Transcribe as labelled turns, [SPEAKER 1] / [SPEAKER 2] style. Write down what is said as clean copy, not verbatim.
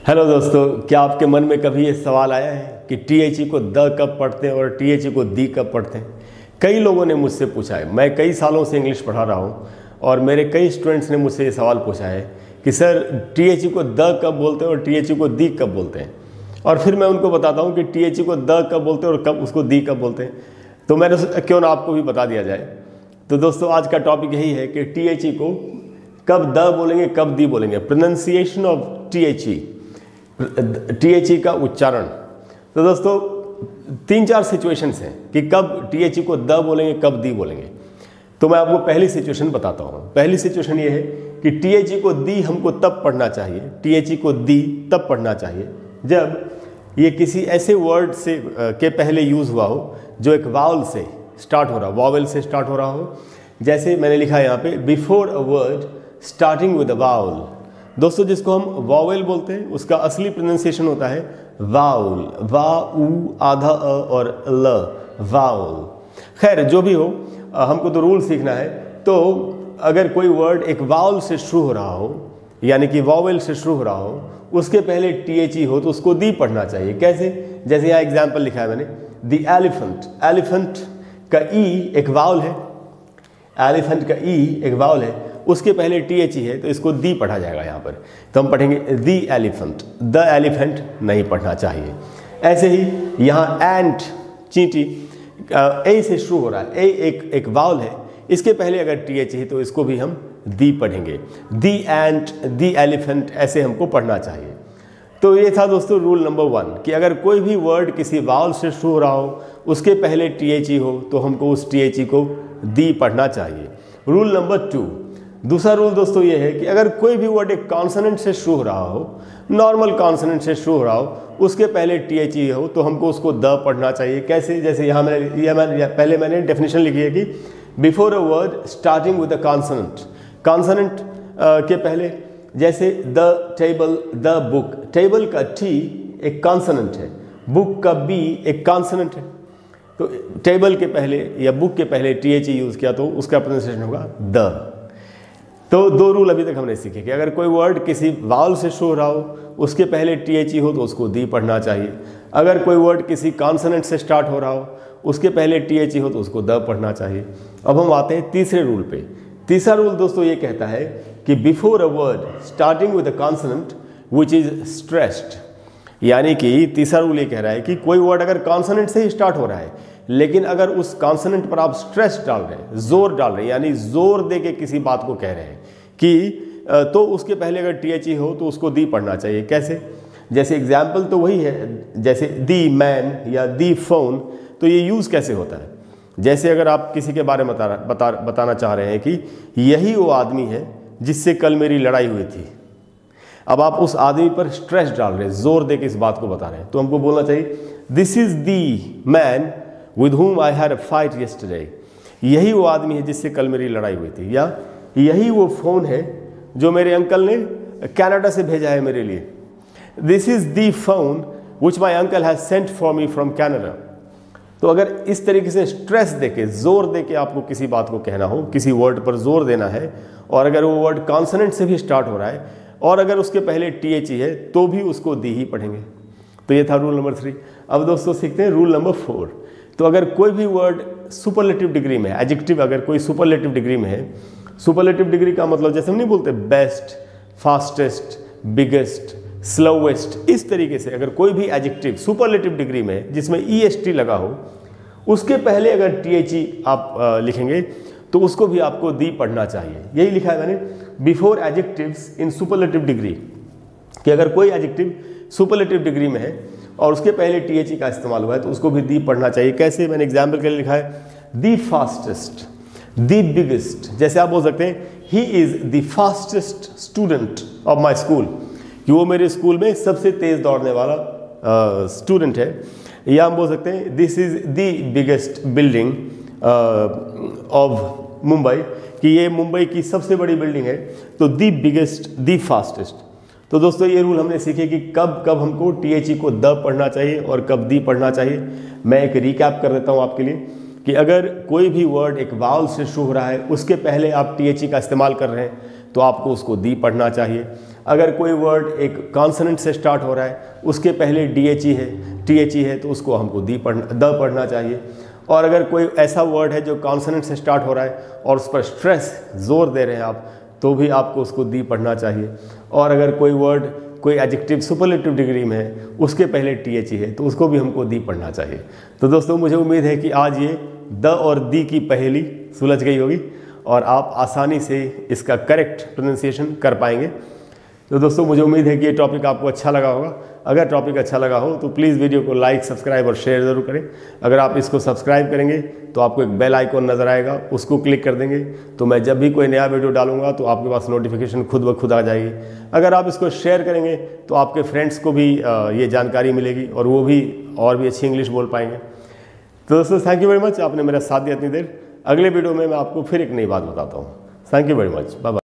[SPEAKER 1] Hello दोस्तों, क्या आपके मन में कभी ये सवाल आया है कि टीएचई को द कब पढ़ते हैं और टीएचई को दी कब पढ़ते हैं? कई लोगों ने मुझसे पूछा है। मैं कई सालों से इंग्लिश पढ़ा रहा हूँ और मेरे कई स्टूडेंट्स ने मुझसे ये सवाल पूछा है कि सर टीएचई को द कब बोलते हैं और टीएचई को दी कब बोलते हैं। और फिर मैं उनको बताता हूँ कि टीएचई को द कब बोलते हैं और कब उसको दी कब बोलते हैं। तो मैंने सोचा क्यों ना आपको भी बता दिया जाए। तो दोस्तों आज का टॉपिक यही है कि टीएचई को कब द बोलेंगे, कब दी बोलेंगे। प्रोनाउंसिएशन ऑफ टीएचई का उच्चारण। तो दोस्तों 3-4 सिचुएशंस हैं कि कब टीएचई को द बोलेंगे, कब दी बोलेंगे। तो मैं आपको पहली सिचुएशन बताता हूँ। पहली सिचुएशन ये है कि टीएचई को दी हमको तब पढ़ना चाहिए, टीएचई को दी तब पढ़ना चाहिए जब ये किसी ऐसे वर्ड से के पहले यूज़ हुआ हो जो एक वावल से स्टार्ट हो रहा हो, वावल से स्टार्ट हो रहा हो। जैसे मैंने लिखा है यहाँ पे, before a word starting with a vowel. दोस्तों जिसको हम वावेल बोलते हैं उसका असली प्रोनाउंसिएशन होता है वाउल, वा ऊ आधा अ और ल, वाउल। खैर जो भी हो, हमको तो रूल सीखना है। तो अगर कोई वर्ड एक वाउल से शुरू हो रहा हो, यानी कि वावेल से शुरू हो रहा हो, उसके पहले टीएचई हो तो उसको दी पढ़ना चाहिए। कैसे? जैसे यहाँ एग्जाम्पल लिखा है मैंने, द एलिफेंट। एलिफेंट का ई एक वाउल है, एलिफेंट का ई एक वाउल है, उसके पहले टीएचई है तो इसको दी पढ़ा जाएगा। यहाँ पर तो हम पढ़ेंगे दी एलिफेंट, द एलिफेंट नहीं पढ़ना चाहिए। ऐसे ही यहाँ एंट, चींटी, ए से शुरू हो रहा है, ए एक वावल है, इसके पहले अगर टीएचई है तो इसको भी हम दी पढ़ेंगे। दी एंट, दी एलिफेंट, ऐसे हमको पढ़ना चाहिए। तो ये था दोस्तों रूल नंबर 1 कि अगर कोई भी वर्ड किसी वावल से शुरू हो रहा हो, उसके पहले टीएचई हो तो हमको उस टीएचई को दी पढ़ना चाहिए। रूल नंबर 2, दूसरा रूल दोस्तों ये है कि अगर कोई भी वर्ड एक कॉन्सोनेंट से शुरू हो रहा हो, नॉर्मल कॉन्सोनेंट से शुरू हो रहा हो, उसके पहले टीएचई हो तो हमको उसको द पढ़ना चाहिए। कैसे? जैसे यहाँ पहले मैंने डेफिनेशन लिखी है कि before a word starting with a consonant. Consonant के पहले, जैसे the table, the book. Table का टी एक कॉन्सोनेंट है, बुक का बी एक कॉन्सोनेंट है। तो टेबल के पहले या बुक के पहले टीएचई यूज़ किया तो उसका प्रोनाउंसिएशन होगा द। तो 2 रूल अभी तक हमने सीखे कि अगर कोई वर्ड किसी वावल से शुरू हो रहा हो, उसके पहले टीएचई हो तो उसको दी पढ़ना चाहिए। अगर कोई वर्ड किसी कॉन्सोनेंट से स्टार्ट हो रहा हो, उसके पहले टीएचई हो तो उसको द पढ़ना चाहिए। अब हम आते हैं तीसरे रूल पे। तीसरा रूल दोस्तों ये कहता है कि before a word starting with a consonant which is stressed. यानी कि तीसरा रूल ये कह रहा है कि कोई वर्ड अगर कॉन्सोनेंट से ही स्टार्ट हो रहा है, लेकिन अगर उस कॉन्सोनेंट पर आप स्ट्रेस डाल रहे हैं, जोर डाल रहे हैं, यानी जोर दे के किसी बात को कह रहे हैं कि तो उसके पहले अगर टीएचई हो तो उसको दी पढ़ना चाहिए। कैसे? जैसे एग्जाम्पल तो वही है, जैसे दी मैन या दी फोन। तो ये यूज़ कैसे होता है? जैसे अगर आप किसी के बारे में बताना चाह रहे हैं कि यही वो आदमी है जिससे कल मेरी लड़ाई हुई थी। अब आप उस आदमी पर स्ट्रेस डाल रहे हैं, जोर दे के इस बात को बता रहे हैं, तो हमको बोलना चाहिए this is the man with whom I had a fight yesterday। यही वो आदमी है जिससे कल मेरी लड़ाई हुई थी, या यही वो फ़ोन है जो मेरे अंकल ने कनाडा से भेजा है मेरे लिए। This is the phone which my uncle has sent for me from Canada. तो अगर इस तरीके से स्ट्रेस देके, जोर देके आपको किसी बात को कहना हो, किसी वर्ड पर जोर देना है, और अगर वो वर्ड कॉन्सोनेंट से भी स्टार्ट हो रहा है और अगर उसके पहले टीएचई है तो भी उसको दी ही पढ़ेंगे। तो ये था रूल नंबर 3। अब दोस्तों सीखते हैं रूल नंबर 4। तो अगर कोई भी वर्ड सुपरलेटिव डिग्री में है, एडजेक्टिव अगर कोई सुपरलेटिव डिग्री में है, सुपरलेटिव डिग्री का मतलब जैसे हम नहीं बोलते बेस्ट, फास्टेस्ट, बिगेस्ट, स्लोवेस्ट, इस तरीके से अगर कोई भी एडजेक्टिव सुपरलेटिव डिग्री में है जिसमें ईएसटी लगा हो, उसके पहले अगर टीएचई आप लिखेंगे तो उसको भी आपको दी पढ़ना चाहिए। यही लिखा है मैंने, before adjectives in superlative degree, कि अगर कोई एडजेक्टिव सुपरलेटिव डिग्री में है और उसके पहले टीएचई का इस्तेमाल हुआ है तो उसको भी दी पढ़ना चाहिए। कैसे? मैंने एग्जाम्पल के लिए लिखा है दी फास्टेस्ट, दी बिगेस्ट। जैसे आप बोल सकते हैं he is the fastest student of my school, कि वो मेरे स्कूल में सबसे तेज़ दौड़ने वाला स्टूडेंट है। या हम बोल सकते हैं this is the biggest building of Mumbai, कि ये मुंबई की सबसे बड़ी बिल्डिंग है। तो दी बिगेस्ट, दी फास्टेस्ट। तो दोस्तों ये रूल हमने सीखे कि कब कब हमको टीएचई को द पढ़ना चाहिए और कब दी पढ़ना चाहिए। मैं एक रिकैप कर देता हूँ आपके लिए कि अगर कोई भी वर्ड एक वावल से शुरू हो रहा है, उसके पहले आप टीएचई का इस्तेमाल कर रहे हैं तो आपको उसको दी पढ़ना चाहिए। अगर कोई वर्ड एक कॉन्सोनेंट से स्टार्ट हो रहा है, उसके पहले THE है तो उसको हमको द पढ़ना चाहिए। और अगर कोई ऐसा वर्ड है जो कॉन्सोनेंट से स्टार्ट हो रहा है और उस पर स्ट्रेस जोर दे रहे हैं आप, तो भी आपको उसको दी पढ़ना चाहिए। और अगर कोई वर्ड कोई एडजेक्टिव सुपरलेटिव डिग्री में है, उसके पहले THE है तो उसको भी हमको दी पढ़ना चाहिए। तो दोस्तों मुझे उम्मीद है कि आज ये द और दी की पहेली सुलझ गई होगी और आप आसानी से इसका करेक्ट प्रोनाउंसिएशन कर पाएंगे। तो दोस्तों मुझे उम्मीद है कि ये टॉपिक आपको अच्छा लगा होगा। अगर टॉपिक अच्छा लगा हो तो प्लीज़ वीडियो को लाइक, सब्सक्राइब और शेयर ज़रूर करें। अगर आप इसको सब्सक्राइब करेंगे तो आपको एक बेल आइकॉन नज़र आएगा, उसको क्लिक कर देंगे तो मैं जब भी कोई नया वीडियो डालूंगा तो आपके पास नोटिफिकेशन खुद ब खुद आ जाएगी। अगर आप इसको शेयर करेंगे तो आपके फ्रेंड्स को भी ये जानकारी मिलेगी और वो भी और भी अच्छी इंग्लिश बोल पाएंगे। तो दोस्तों थैंक यू वेरी मच, आपने मेरा साथ दिया इतनी देर। अगले वीडियो में मैं आपको फिर एक नई बात बताता हूँ। Thank you very much, bye bye.